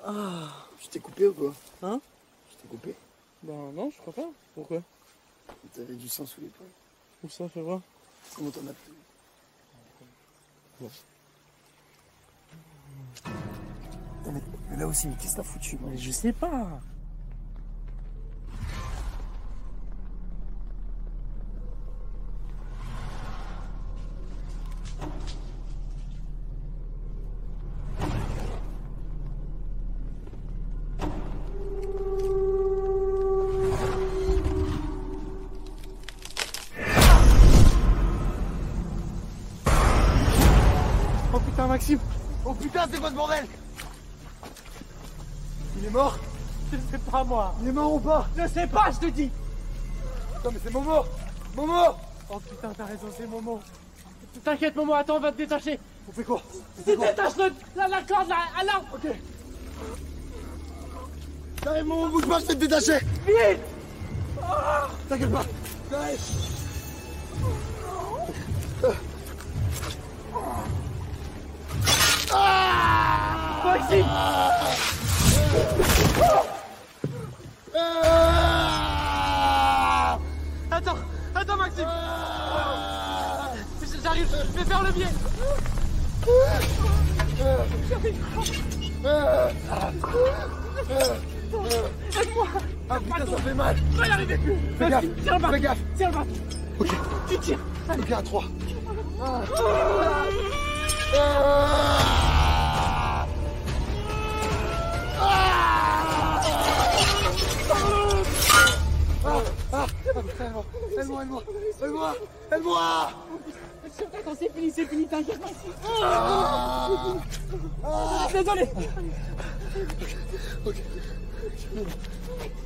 Ah, je t'ai coupé ou quoi? Hein? Je t'ai coupé? Bah non, je crois pas. Pourquoi? T'avais du sang sous l'épaule. Où ça, fais voir? Comment t'en as pris? Bon. Mais là aussi, mais qu'est-ce que t'as foutu? Mais je sais pas. Oh putain, Maxime! Oh putain, c'est quoi ce bordel? Il est mort? Je sais pas, moi! Il est mort ou pas? Je sais pas, je te dis! Putain, mais c'est Momo! Momo! Oh putain, t'as raison, c'est Momo! T'inquiète, Momo, attends, on va te détacher! On fait quoi? Détache la corde, là, à l'arbre! Ok. J'arrive, Momo, bouge pas, je vais te détacher! Vite! T'inquiète pas! J'arrive! Maxime! Attends, Maxime! J'arrive, je vais faire le biais! Aide-moi! Ah putain, ça fait mal! Je vais y arriver plus! Fais gaffe! Tiens le bâton! Fais gaffe! Tiens le bâton! Ok, Tu tires! ok, à 3. Aide-moi! Attends, c'est fini, t'inquiète, Maxime! Désolé! Ok.